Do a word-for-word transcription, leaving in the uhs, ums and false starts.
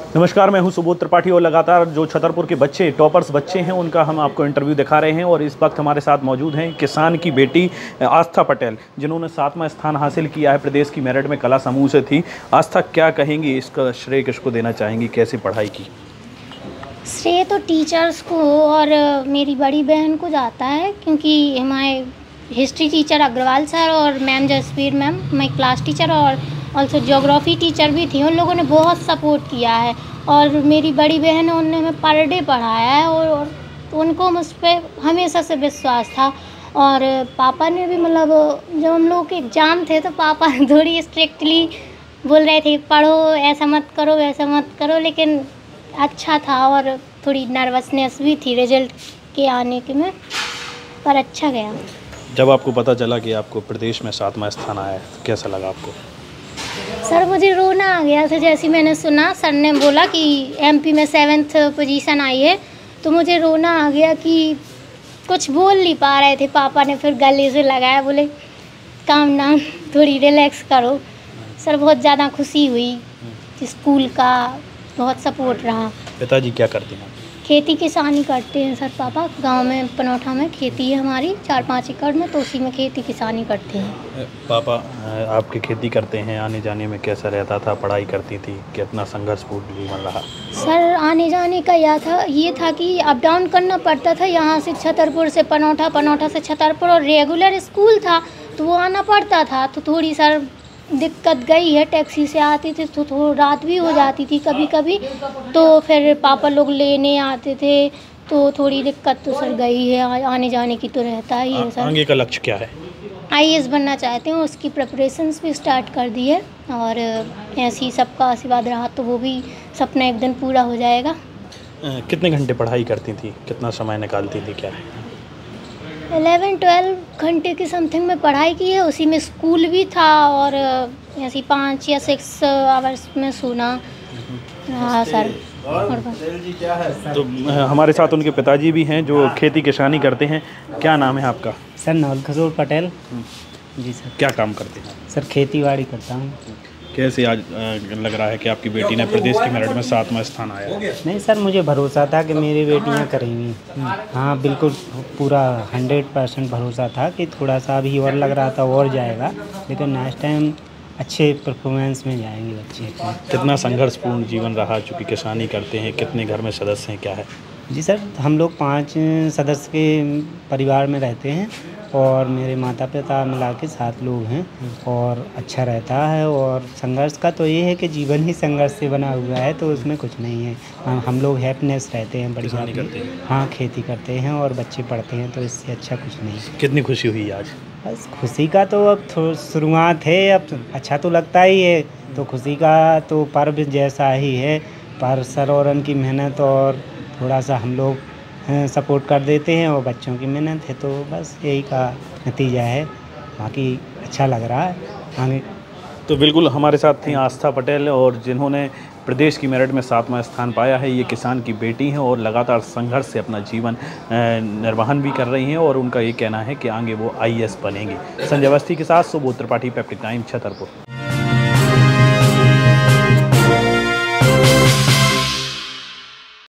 नमस्कार, मैं हूं सुबोध त्रिपाठी और लगातार जो छतरपुर के बच्चे टॉपर्स बच्चे हैं उनका हम आपको इंटरव्यू दिखा रहे हैं। और इस वक्त हमारे साथ मौजूद हैं किसान की बेटी आस्था पटेल, जिन्होंने सातवां स्थान हासिल किया है। प्रदेश की मेरिट में कला समूह से थी। आस्था, क्या कहेंगी, इसका श्रेय किसको देना चाहेंगी, कैसे पढ़ाई की? श्रेय तो टीचर्स को और मेरी बड़ी बहन को जाता है, क्योंकि हमारे हिस्ट्री टीचर अग्रवाल सर और ma'am Jasvir ma'am, my class teacher और ऑल्सो ज्योग्राफी टीचर भी थी, उन लोगों ने बहुत सपोर्ट किया है। और मेरी बड़ी बहन है, उन्होंने हमें पर डे पढ़ाया है और, और उनको मुझ पर हमेशा से विश्वास था। और पापा ने भी, मतलब जब हम लोग के एग्ज़ाम थे तो पापा थोड़ी स्ट्रिक्टली बोल रहे थे, पढ़ो, ऐसा मत करो वैसा मत करो, लेकिन अच्छा था। और थोड़ी नर्वसनेस भी थी रिजल्ट के आने के में, पर अच्छा गया। जब आपको पता चला कि आपको प्रदेश में सातवां स्थान आया है, तो कैसा लगा आपको? सर, मुझे रोना आ गया था। जैसे मैंने सुना सर ने बोला कि एमपी में सेवन्थ पोजीशन आई है, तो मुझे रोना आ गया कि कुछ बोल नहीं पा रहे थे। पापा ने फिर गले से लगाया, बोले काम डाउन, थोड़ी रिलैक्स करो। सर, बहुत ज़्यादा खुशी हुई। स्कूल का बहुत सपोर्ट रहा। पिताजी क्या करते हैं? खेती किसानी करते हैं सर पापा। गांव में पनौठा में खेती है हमारी चार पाँच एकड़ में, तो उसी में खेती किसानी करते हैं। पापा आपके खेती करते हैं, आने जाने में कैसा रहता था? पढ़ाई करती थी, कितना संघर्षपूर्ण जीवन रहा? सर, आने जाने का यह था ये था कि अप डाउन करना पड़ता था। यहाँ से छतरपुर से पनौठा, पनौठा से छतरपुर, और रेगुलर स्कूल था तो वो आना पड़ता था। तो थोड़ी सर दिक्कत गई है, टैक्सी से आती थी तो थोड़ी रात भी हो जाती थी कभी कभी, तो फिर पापा लोग लेने आते थे, तो थोड़ी दिक्कत तो सर गई है। आने जाने की तो रहता ही है सर। आगे का लक्ष्य क्या है? आई ए एस बनना चाहते हैं, उसकी प्रिपरेशंस भी स्टार्ट कर दी है। और ऐसे ही सबका आशीर्वाद रहा तो वो भी सपना एक दिन पूरा हो जाएगा। कितने घंटे पढ़ाई करती थी, कितना समय निकालती थी, क्या है? एलेवन ट्वेल्व घंटे की समथिंग में पढ़ाई की है, उसी में स्कूल भी था और ऐसी पाँच या सिक्स आवर्स में सोना। हाँ सर। तो हमारे साथ उनके पिताजी भी हैं जो खेती किसानी करते हैं। क्या नाम है आपका? सर, नवल किशोर पटेल। जी सर। क्या काम करते हैं? सर, खेती बाड़ी करता हूँ। कैसे आज लग रहा है कि आपकी बेटी ने प्रदेश की मेरिट में सातवां स्थान आया? नहीं सर, मुझे भरोसा था कि मेरी बेटियाँ करेंगी। हाँ, बिल्कुल पूरा हंड्रेड परसेंट भरोसा था कि थोड़ा सा अभी और लग रहा था और जाएगा, लेकिन नेक्स्ट टाइम अच्छे परफॉर्मेंस में जाएंगे बच्चे। कितना संघर्षपूर्ण जीवन रहा, चूँकि किसानी करते हैं? कितने घर में सदस्य हैं, क्या है? जी सर, हम लोग पाँच सदस्य के परिवार में रहते हैं और मेरे माता पिता मिला के सात लोग हैं और अच्छा रहता है। और संघर्ष का तो ये है कि जीवन ही संघर्ष से बना हुआ है, तो उसमें कुछ नहीं है। हम लोग हैप्पीनेस रहते हैं, बढ़िया करते हैं। हाँ, खेती करते हैं और बच्चे पढ़ते हैं, तो इससे अच्छा कुछ नहीं। कितनी खुशी हुई आज? बस खुशी का तो अब शुरुआत है, अब अच्छा तो लगता ही है। तो खुशी का तो पर्व जैसा ही है, पर सर और उनकी मेहनत और थोड़ा सा हम लोग सपोर्ट कर देते हैं और बच्चों की मेहनत है, तो बस यही का नतीजा है। बाकी अच्छा लग रहा है आगे। तो बिल्कुल हमारे साथ थी आस्था पटेल, और जिन्होंने प्रदेश की मेरिट में सातवां स्थान पाया है। ये किसान की बेटी हैं और लगातार संघर्ष से अपना जीवन निर्वहन भी कर रही हैं, और उनका ये कहना है कि आगे वो आई ए एस बनेंगी। संजय अवस्थी के साथ सुबोध त्रिपाठी, पेप्टिक टाइम, छतरपुर।